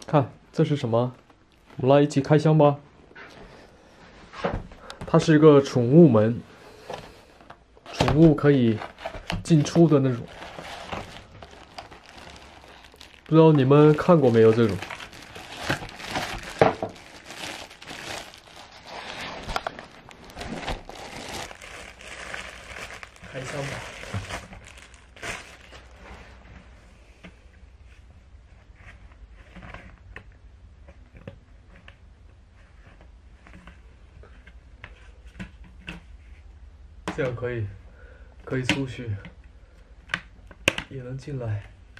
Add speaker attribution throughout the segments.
Speaker 1: 看这是什么？我们来一起开箱吧。它是一个宠物门，宠物可以进出的那种。不知道你们看过没有这种？开箱吧。这样可以出去，也能进来。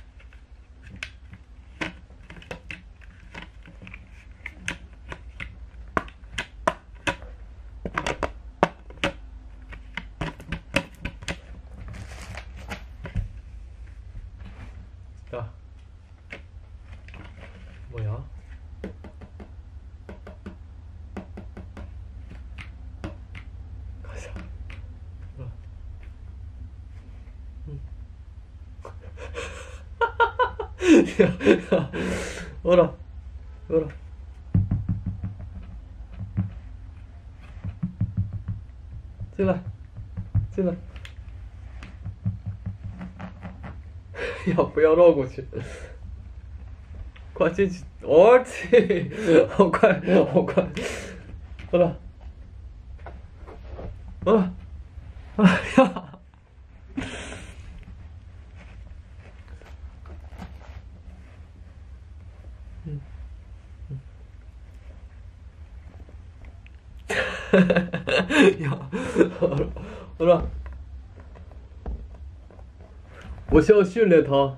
Speaker 1: 啊，怎么样？看一下，饿了，饿了，进来，进来。不要绕过去，快进去！我去，好快，好快！饿了，饿了，哎呀！呀，饿了，我需要训练它。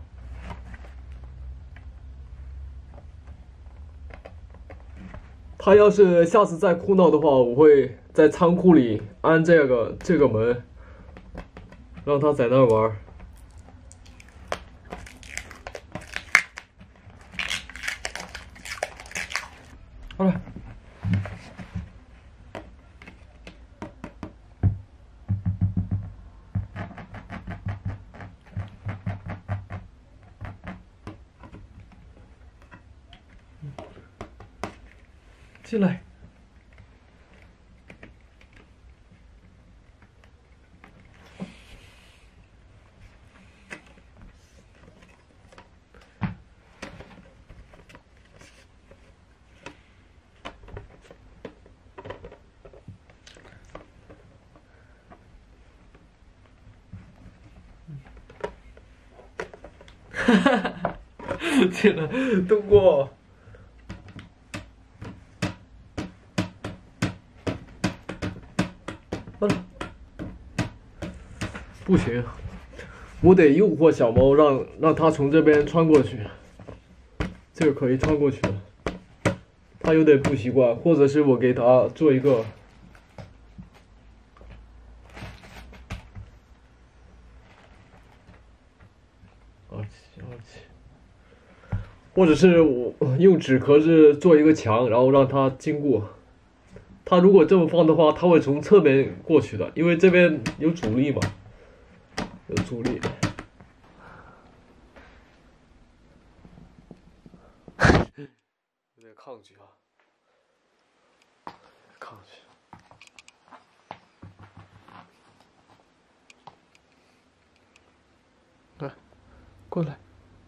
Speaker 1: 他要是下次再哭闹的话，我会在仓库里安这个门，让他在那儿玩。好了，进来。哈哈，进来，动过。不行，我得诱惑小猫，让它从这边穿过去。这个可以穿过去了，它有点不习惯，或者是我给它做一个。或者是我用纸壳子做一个墙，然后让它经过。它如果这么放的话，它会从侧面过去的，因为这边有阻力嘛，有阻力。有点抗拒啊，抗拒。来，过来。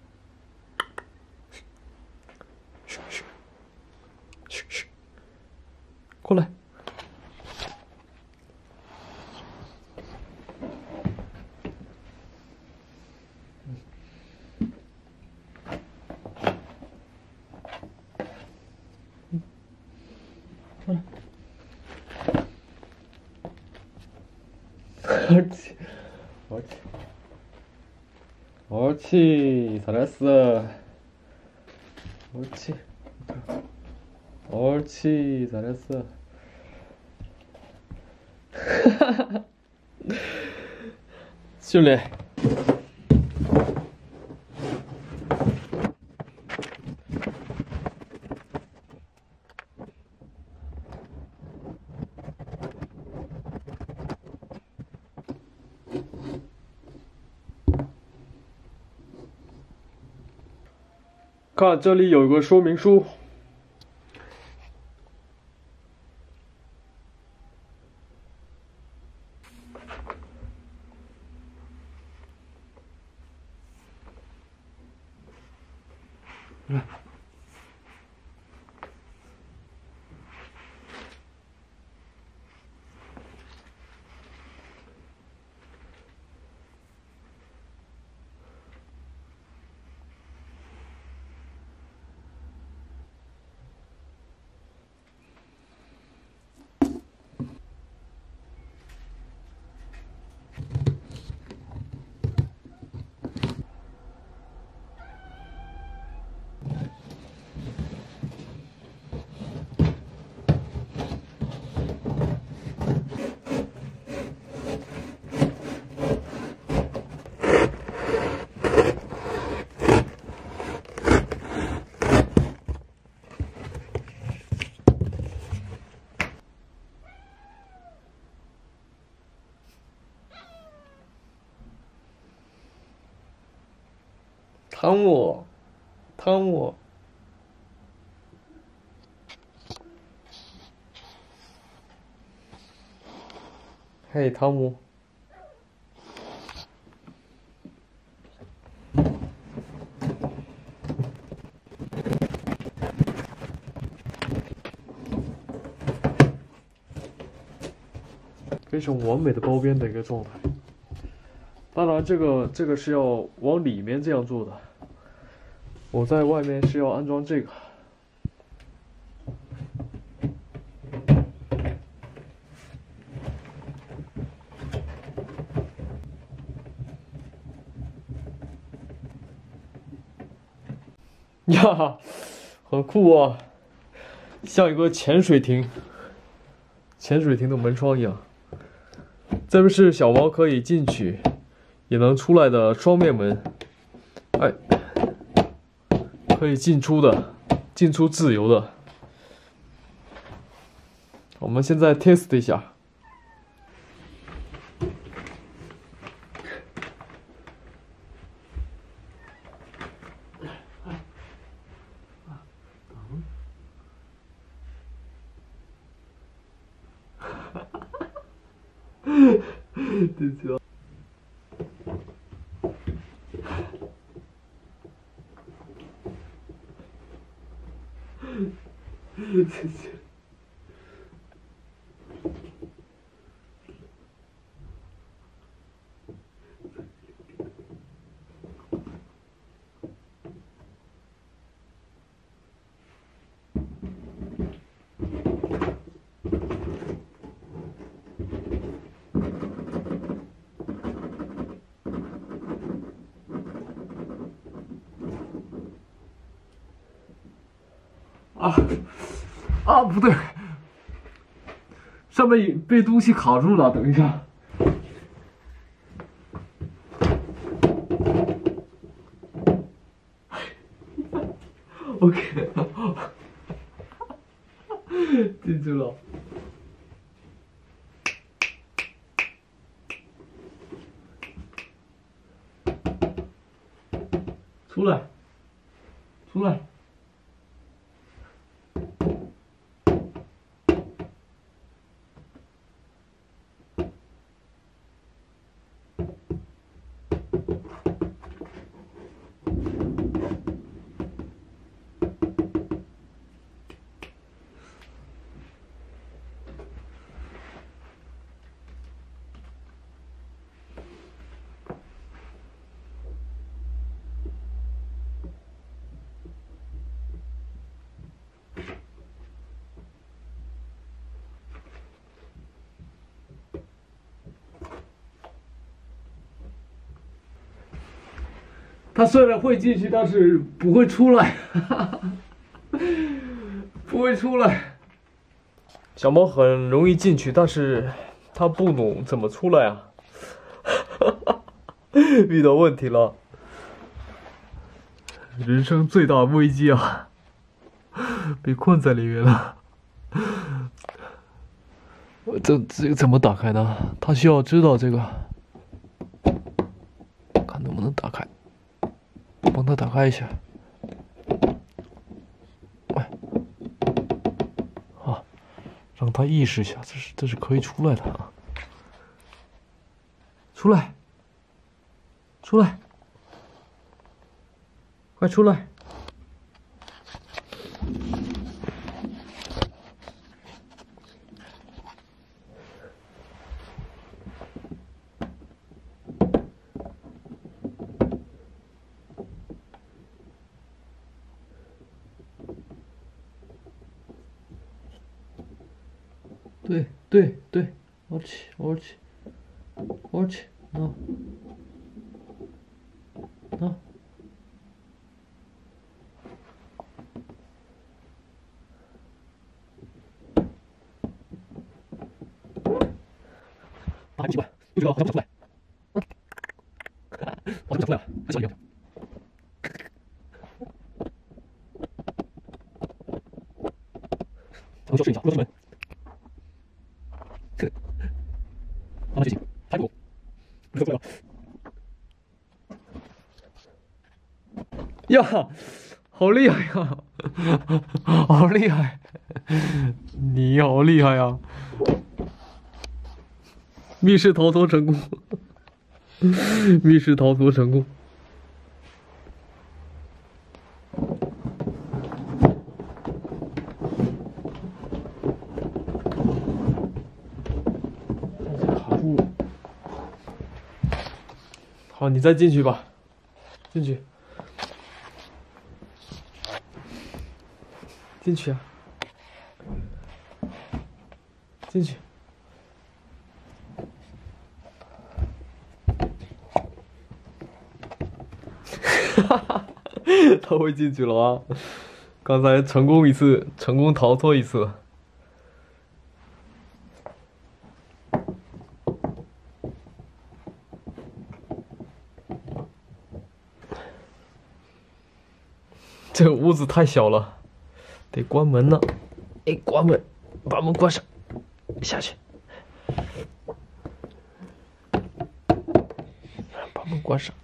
Speaker 1: 嘘嘘，嘘嘘，过来。过来。옳지, 옳지, 옳지, 잘했어. 옳지, 옳지, 잘했어.训练。 看这里有一个说明书。汤姆，汤姆，嘿，汤姆，非常完美的包边的一个状态。当然，这个是要往里面这样做的。我在外面是要安装这个。呀，很酷啊，像一个潜水艇的门窗一样。这边是小猫可以进去也能出来的双面门，哎，可以进出自由的。我们现在 test 一下。对不起。谢谢。啊，不对，上面被东西卡住了，等一下。OK， 记住了。出来，出来。它虽然会进去，但是不会出来，不会出来。小猫很容易进去，但是它不懂怎么出来啊，遇到问题了，人生最大危机啊，被困在里面了。这个怎么打开呢？它需要知道这个，看能不能打开。帮他打开一下。 让他意识一下，这是可以出来的啊！出来，出来，快出来！对，옳지. 너. 아, 이거 뭐야? 이거 잠깐 잠깐. 잠깐 잠깐. 다시 올려. 잠깐 쉬어 쉬자. 불러주면. 아, 지지. 아이고. 그래서 야, 好厉害呀！好厉害！你好厉害呀！密室逃脱成功！密室逃脱成功！卡住了。好，你再进去吧，进去。进去啊！进去！哈哈，他会进去了啊！刚才成功一次，成功逃脱一次。这个屋子太小了。得关门呢，哎，关门，把门关上，下去，把门关上。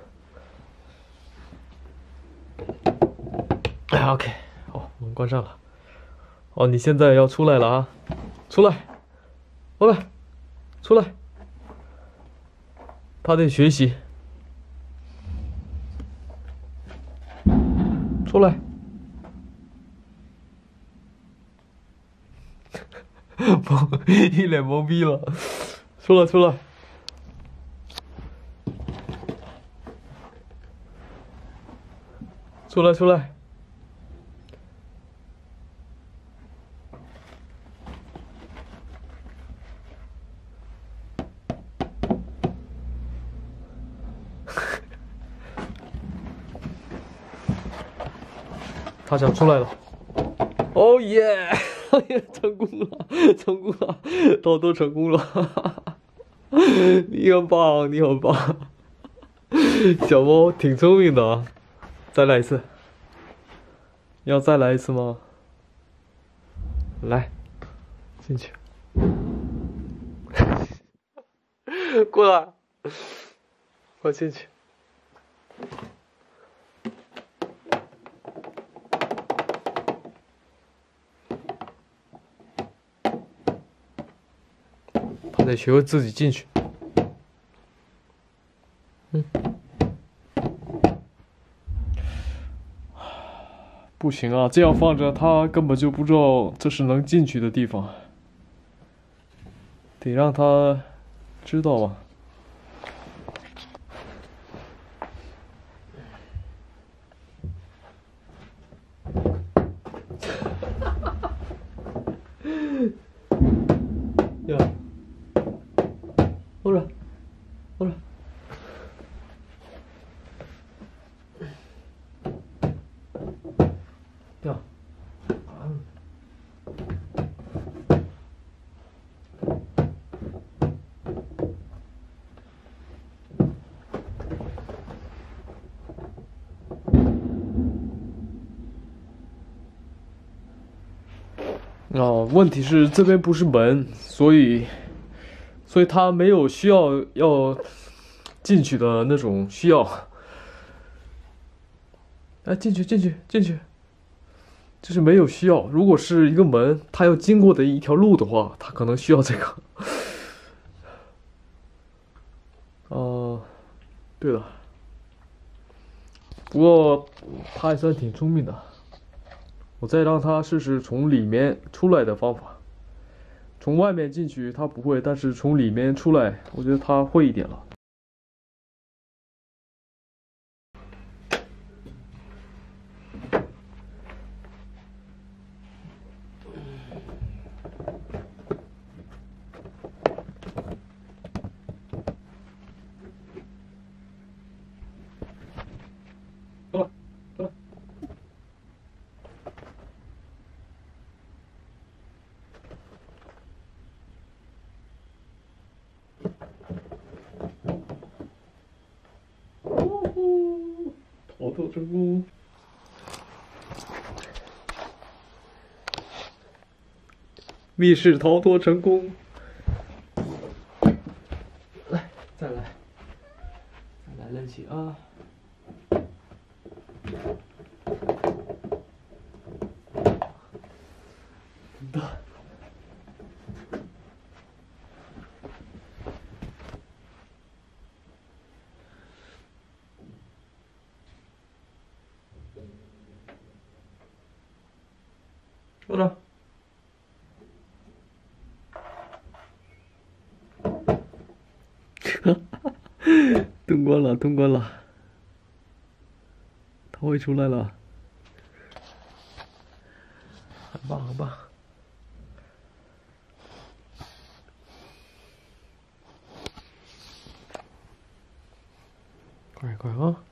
Speaker 1: 哎 ，OK， 好，门关上了。哦，你现在要出来了啊！出来，过来，出来。他得学习。出来。一脸懵逼了，出来，出来，出来，出来！他想出来了，哦耶！成功了，成功了，逃脱成功了！你很棒，你很棒，小猫挺聪明的啊！再来一次，要再来一次吗？来，进去，过来，快进去。得学会自己进去。不行啊，这样放着他根本就不知道这是能进去的地方，得让他知道啊。呀。ほらほら呀哦，问题是这边不是门，所以他没有需要进去的那种需要。哎，进去， 就是没有需要。如果是一个门，它要经过的一条路的话，它可能需要这个。对了，不过它还算挺聪明的。我再让它试试从里面出来的方法。从外面进去它不会，但是从里面出来，我觉得它会一点了。逃脱成功！密室逃脱成功！来，再来练习啊！的。坐着。通关了，通关了，他会出来了，很棒，很棒，快快啊！